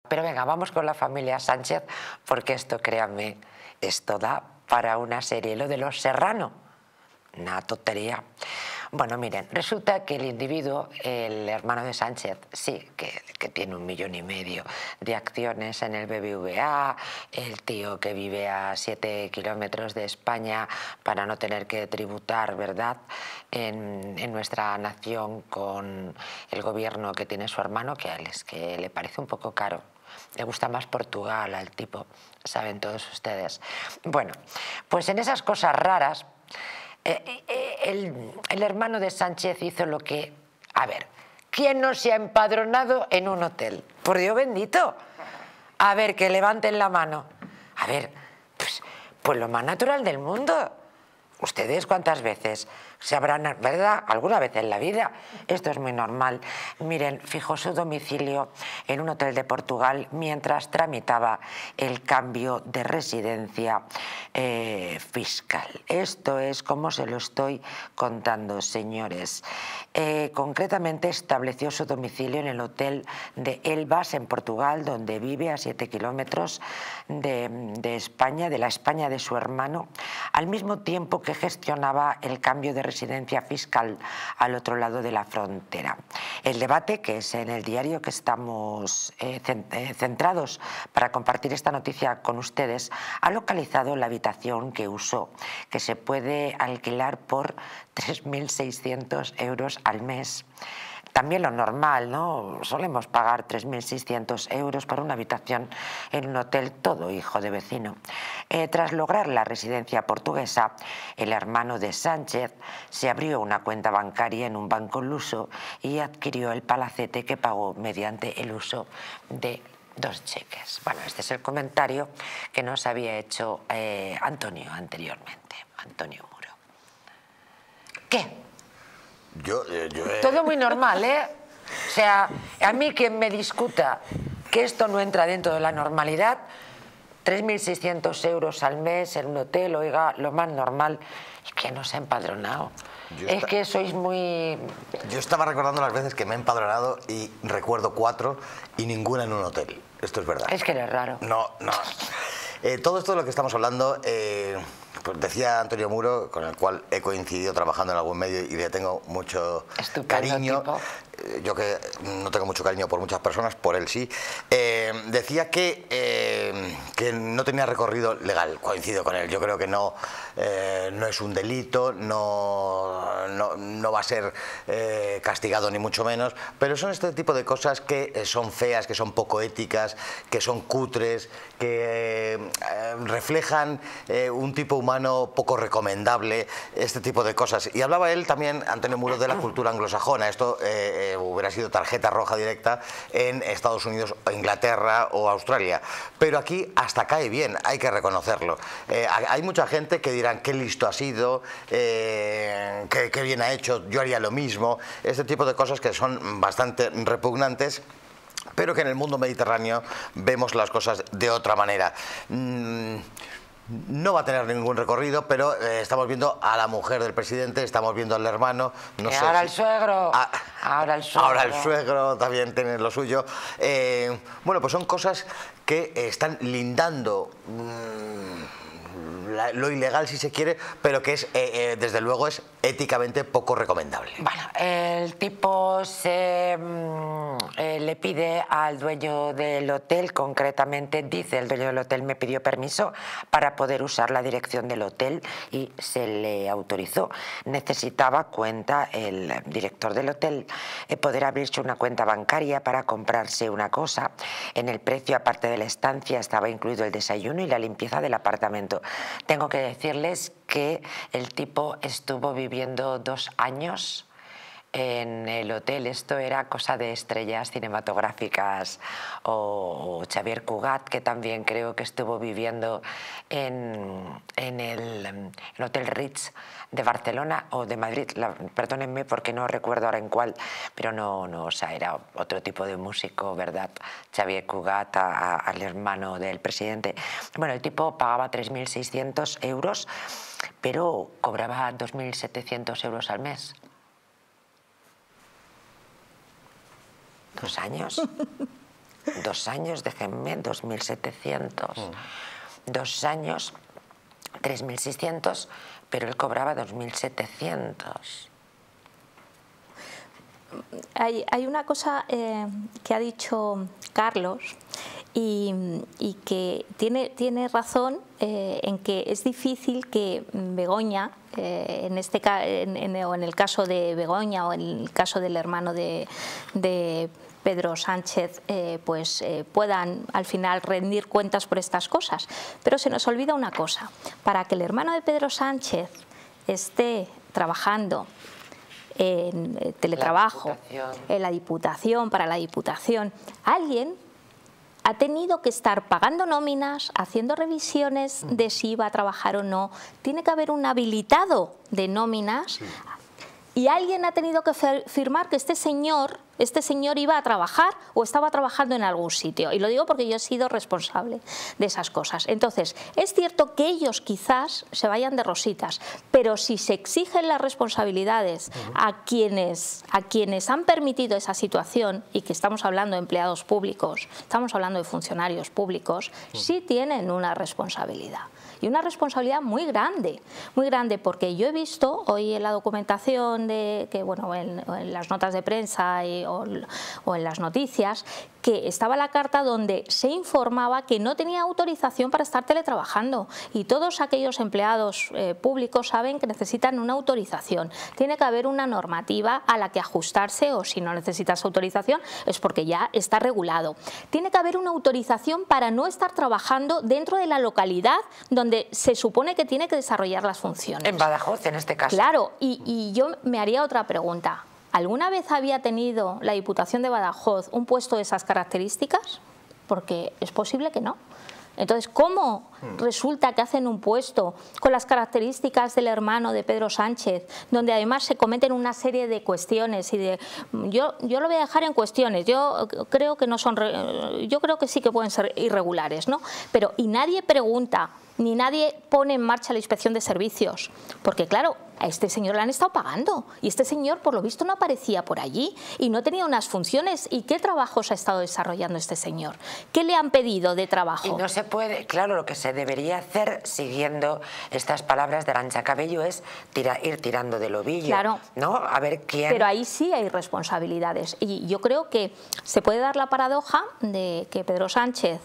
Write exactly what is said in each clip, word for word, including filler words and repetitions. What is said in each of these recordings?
Pero venga, vamos con la familia Sánchez, porque esto, créanme, esto da para una serie. Lo de los Serrano, una tontería. Bueno, miren, resulta que el individuo, el hermano de Sánchez, sí, que, que tiene un millón y medio de acciones en el B B V A, el tío que vive a siete kilómetros de España para no tener que tributar, ¿verdad?, en, en nuestra nación con el gobierno que tiene su hermano, que a él es que le parece un poco caro. Le gusta más Portugal al tipo, saben todos ustedes. Bueno, pues en esas cosas raras, Eh, eh, el, el hermano de Sánchez hizo lo que... A ver, ¿quién no se ha empadronado en un hotel? Por Dios bendito. A ver, que levanten la mano. A ver, pues, pues lo más natural del mundo. ¿Ustedes cuántas veces se habrán, verdad, alguna vez en la vida? Esto es muy normal. Miren, fijó su domicilio en un hotel de Portugal mientras tramitaba el cambio de residencia eh, fiscal. Esto es como se lo estoy contando, señores. Eh, concretamente estableció su domicilio en el hotel de Elvas, en Portugal, donde vive a siete kilómetros de, de España, de la España de su hermano, al mismo tiempo que que gestionaba el cambio de residencia fiscal al otro lado de la frontera. El debate, que es en el diario que estamos eh, centrados para compartir esta noticia con ustedes, ha localizado la habitación que usó, que se puede alquilar por tres mil seiscientos euros al mes. También lo normal, ¿no? Solemos pagar tres mil seiscientos euros por una habitación en un hotel, todo hijo de vecino. Eh, tras lograr la residencia portuguesa, el hermano de Sánchez se abrió una cuenta bancaria en un banco luso y adquirió el palacete que pagó mediante el uso de dos cheques. Bueno, este es el comentario que nos había hecho eh, Antonio anteriormente, Antonio Muro. ¿Qué? Yo, yo he... Todo muy normal, ¿eh? O sea, a mí quien me discuta que esto no entra dentro de la normalidad, tres mil seiscientos euros al mes en un hotel, oiga, lo más normal es que no se ha empadronado. Yo es esta... que sois muy... Yo estaba recordando las veces que me he empadronado y recuerdo cuatro y ninguna en un hotel. Esto es verdad. Es que eres raro. No, no. Eh, todo esto de lo que estamos hablando... Eh... Pues decía Antonio Muro, con el cual he coincidido trabajando en algún medio y le tengo mucho Estupendo cariño. Tipo. Yo que no tengo mucho cariño por muchas personas, por él sí. Eh, decía que, eh, que no tenía recorrido legal. Coincido con él. Yo creo que no, eh, no es un delito, no, no, no va a ser eh, castigado ni mucho menos. Pero son este tipo de cosas que son feas, que son poco éticas, que son cutres, que eh, reflejan eh, un tipo humano poco recomendable, este tipo de cosas. Y hablaba él también, Antonio Muro, de la cultura anglosajona. Esto eh, eh, hubiera sido tarjeta roja directa en Estados Unidos, Inglaterra o Australia. Pero aquí hasta cae bien, hay que reconocerlo. Eh, hay mucha gente que dirán qué listo ha sido, eh, qué, qué bien ha hecho, yo haría lo mismo. Este tipo de cosas que son bastante repugnantes, pero que en el mundo mediterráneo vemos las cosas de otra manera. Mm, No va a tener ningún recorrido, pero eh, estamos viendo a la mujer del presidente, estamos viendo al hermano. No y sé ahora si... el suegro. Ah, ahora el suegro. Ahora el suegro también tiene lo suyo. Eh, bueno, pues son cosas que eh, están lindando mmm, la, lo ilegal, si se quiere, pero que es, eh, eh, desde luego, es éticamente poco recomendable. Bueno, el tipo se mmm, eh, le pide al dueño del hotel, concretamente dice el dueño del hotel me pidió permiso para poder usar la dirección del hotel y se le autorizó. Necesitaba cuenta el director del hotel, eh, poder abrirse una cuenta bancaria para comprarse una cosa. En el precio, aparte de la estancia, estaba incluido el desayuno y la limpieza del apartamento. Tengo que decirles que el tipo estuvo viviendo dos años en el hotel. Esto era cosa de estrellas cinematográficas, o, o Xavier Cugat, que también creo que estuvo viviendo en, en el, el Hotel Ritz de Barcelona o de Madrid, la, perdónenme porque no recuerdo ahora en cuál, pero no, no, o sea, era otro tipo de músico, ¿verdad? Xavier Cugat, a, a, al hermano del presidente. Bueno, el tipo pagaba tres mil seiscientos euros, pero cobraba dos mil setecientos euros al mes. ¿Dos años? Dos años, déjenme, dos mil setecientos. Mm. Dos años, tres mil seiscientos, pero él cobraba dos mil setecientos. Hay, hay una cosa eh, que ha dicho Carlos y, y que tiene, tiene razón eh, en que es difícil que Begoña, eh, en, este, en, en, o en el caso de Begoña o en el caso del hermano de, de Pedro Sánchez, eh, pues eh, puedan al final rendir cuentas por estas cosas. Pero se nos olvida una cosa: para que el hermano de Pedro Sánchez esté trabajando en teletrabajo, la en la Diputación, para la Diputación, alguien ha tenido que estar pagando nóminas, haciendo revisiones de si iba a trabajar o no. Tiene que haber un habilitado de nóminas. Sí. Y alguien ha tenido que firmar que este señor, este señor iba a trabajar o estaba trabajando en algún sitio. Y lo digo porque yo he sido responsable de esas cosas. Entonces, es cierto que ellos quizás se vayan de rositas, pero si se exigen las responsabilidades a quienes, a quienes han permitido esa situación, y que estamos hablando de empleados públicos, estamos hablando de funcionarios públicos, sí tienen una responsabilidad. Y una responsabilidad muy grande, muy grande, porque yo he visto hoy en la documentación, de que bueno, en, en las notas de prensa y, o, o en las noticias, que estaba la carta donde se informaba que no tenía autorización para estar teletrabajando, y todos aquellos empleados eh, públicos saben que necesitan una autorización. Tiene que haber una normativa a la que ajustarse, o si no necesitas autorización es porque ya está regulado. Tiene que haber una autorización para no estar trabajando dentro de la localidad donde se supone que tiene que desarrollar las funciones. En Badajoz, en este caso. Claro, y, y yo me haría otra pregunta. ¿Alguna vez había tenido la Diputación de Badajoz un puesto de esas características? Porque es posible que no. Entonces, ¿cómo resulta que hacen un puesto con las características del hermano de Pedro Sánchez, donde además se cometen una serie de cuestiones y de yo yo lo voy a dejar en cuestiones, yo creo que no son yo creo que sí que pueden ser irregulares, ¿no? Pero y nadie pregunta, ni nadie pone en marcha la inspección de servicios, porque claro, a este señor le han estado pagando y este señor por lo visto no aparecía por allí y no tenía unas funciones. ¿Y qué trabajos ha estado desarrollando este señor? ¿Qué le han pedido de trabajo? Y no se puede, claro, lo que se debería hacer siguiendo estas palabras de Arantxa Cabello es tira, ir tirando del ovillo, claro, ¿no? A ver quién... Pero ahí sí hay responsabilidades y yo creo que se puede dar la paradoja de que Pedro Sánchez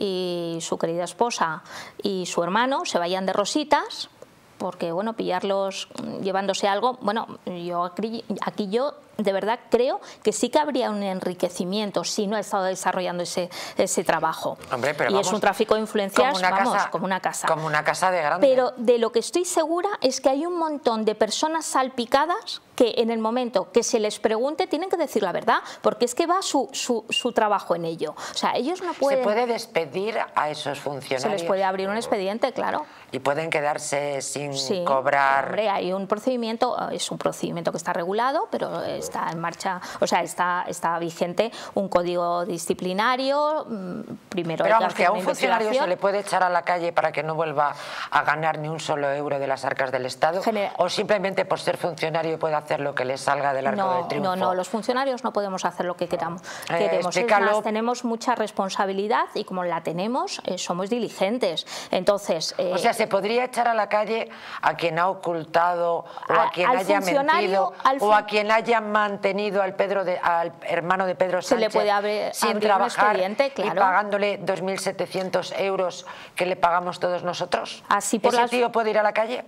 y su querida esposa y su hermano se vayan de rositas, porque bueno, pillarlos llevándose algo, bueno, yo aquí, aquí yo de verdad creo que sí que habría un enriquecimiento si no ha estado desarrollando ese, ese trabajo. Hombre, pero y vamos, es un tráfico de influencias, como una vamos, casa, como una casa. Como una casa de grande. Pero de lo que estoy segura es que hay un montón de personas salpicadas que en el momento que se les pregunte tienen que decir la verdad, porque es que va su, su, su trabajo en ello. O sea, ellos no pueden... ¿Se puede despedir a esos funcionarios? Se les puede abrir un expediente, claro. ¿Y pueden quedarse sin sí, cobrar? Hombre, hay un procedimiento, es un procedimiento que está regulado, pero está en marcha, o sea, está, está vigente un código disciplinario. Primero pero hay vamos, que, que a un funcionario se le puede echar a la calle para que no vuelva a ganar ni un solo euro de las arcas del Estado, General... o simplemente por ser funcionario puede hacer lo que le salga del arco no, del triunfo. No, no, los funcionarios no podemos hacer lo que queramos. Eh, queremos. Es explícalo. más, tenemos mucha responsabilidad y como la tenemos, eh, somos diligentes. Entonces, eh, o sea, se podría echar a la calle a quien ha ocultado o a, a quien haya mentido o a quien haya mantenido al Pedro de, al hermano de Pedro Sánchez se le puede abrir, sin abrir trabajar un expediente, claro, y pagándole dos mil setecientos euros que le pagamos todos nosotros. Así por ¿Ese las... tío puede ir a la calle?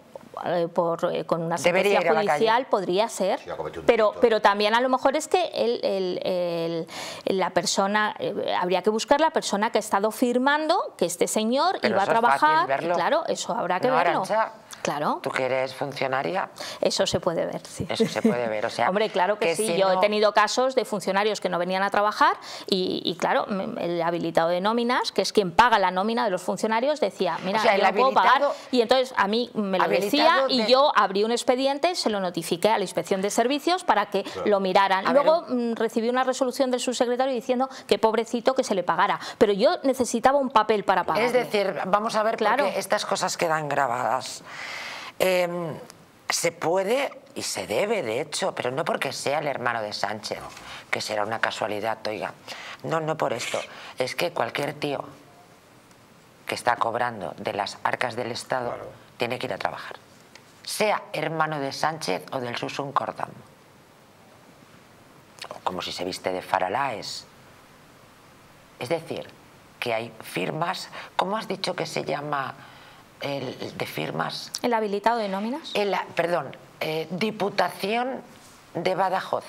Por, eh, con una sentencia judicial podría ser, sí, pero, pero también a lo mejor es que el, el, el, la persona, eh, habría que buscar la persona que ha estado firmando que este señor pero iba a trabajar, verlo. Claro, eso habrá que no, verlo. Arantxa, claro. Tú que eres funcionaria. Eso se puede ver, sí. Eso se puede ver, o sea... Hombre, claro que, que sí, si yo no... he tenido casos de funcionarios que no venían a trabajar y, y claro, el habilitado de nóminas, que es quien paga la nómina de los funcionarios, decía, mira, o sea, yo no puedo pagar, y entonces a mí me lo decía y de... yo abrí un expediente, se lo notifiqué a la Inspección de Servicios para que claro. lo miraran. A Luego ver, un... recibí una resolución del subsecretario diciendo que pobrecito que se le pagara, pero yo necesitaba un papel para pagar. Es decir, vamos a ver, claro, porque estas cosas quedan grabadas. Eh, se puede y se debe, de hecho, pero no porque sea el hermano de Sánchez, que será una casualidad, oiga. No, no por esto. Es que cualquier tío que está cobrando de las arcas del Estado claro. tiene que ir a trabajar. Sea hermano de Sánchez o del Susun Cordam. O como si se viste de Faralaes. Es decir, que hay firmas, ¿cómo has dicho que se llama el de firmas? ¿El habilitado de nóminas? El, perdón, eh, Diputación de Badajoz.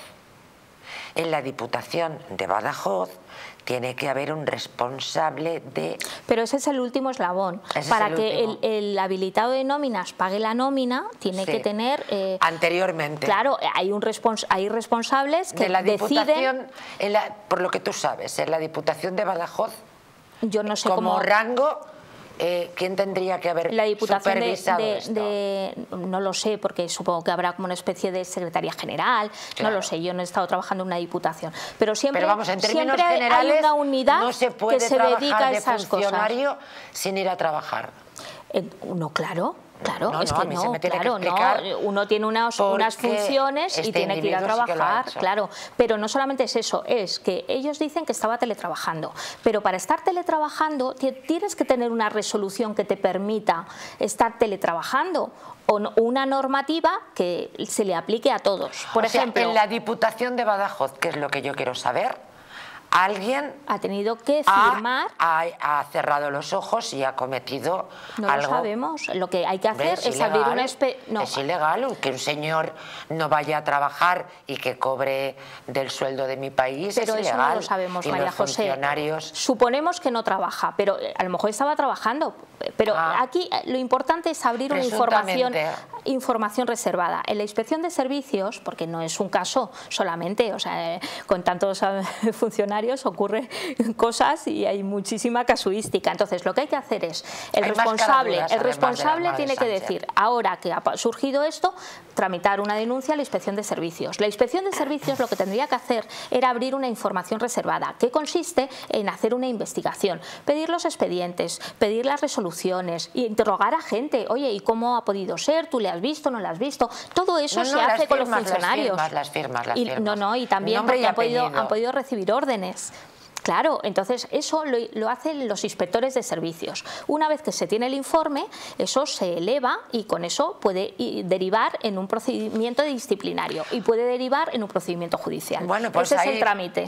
En la Diputación de Badajoz tiene que haber un responsable de... Pero ese es el último eslabón. Para el que el, el habilitado de nóminas pague la nómina, tiene sí. que tener... Eh, Anteriormente. Claro, hay, un respons hay responsables que de la Diputación, deciden... En la, por lo que tú sabes, en la Diputación de Badajoz, yo no sé como cómo... rango... Eh, ¿Quién tendría que haber la Diputación supervisado de, de, esto? De, no lo sé, porque supongo que habrá como una especie de secretaría general, claro. no lo sé, yo no he estado trabajando en una diputación. Pero siempre, pero vamos, en términos siempre generales, hay una unidad no se puede que se dedica a esas de funcionario cosas. sin ir a trabajar. Eh, no, claro. Claro, no, es no, que a mí no, se me tiene claro, que explicar no, uno tiene unas, unas funciones este y tiene que ir a trabajar, sí claro, pero no solamente es eso, es que ellos dicen que estaba teletrabajando, pero para estar teletrabajando tienes que tener una resolución que te permita estar teletrabajando o no, una normativa que se le aplique a todos. Por o ejemplo, sea, en la Diputación de Badajoz, que es lo que yo quiero saber, alguien ha tenido que ha, firmar, ha, ha cerrado los ojos y ha cometido no algo. No lo sabemos, lo que hay que hacer es, es ilegal, abrir una especie... No. Es ilegal que un señor no vaya a trabajar y que cobre del sueldo de mi país. Pero es eso ilegal. no lo sabemos, y María los José. Funcionarios... Suponemos que no trabaja, pero a lo mejor estaba trabajando. Pero ah, aquí lo importante es abrir una información, información reservada. En la inspección de servicios, porque no es un caso solamente, o sea, con tantos funcionarios ocurre cosas y hay muchísima casuística. Entonces, lo que hay que hacer es, el hay responsable, el responsable de tiene que decir, ahora que ha surgido esto, tramitar una denuncia a la inspección de servicios. La inspección de servicios lo que tendría que hacer era abrir una información reservada, que consiste en hacer una investigación, pedir los expedientes, pedir las resoluciones, e interrogar a gente, oye, ¿y cómo ha podido ser? ¿Tú le has visto? ¿No le has visto? Todo eso no, no, se hace firmas, con los funcionarios. Las firmas, las firmas, las y, firmas. No, no, y también porque han podido, han podido recibir órdenes. Claro, entonces eso lo, lo hacen los inspectores de servicios. Una vez que se tiene el informe, eso se eleva y con eso puede derivar en un procedimiento disciplinario y puede derivar en un procedimiento judicial. Bueno, pues ese ahí... es el trámite.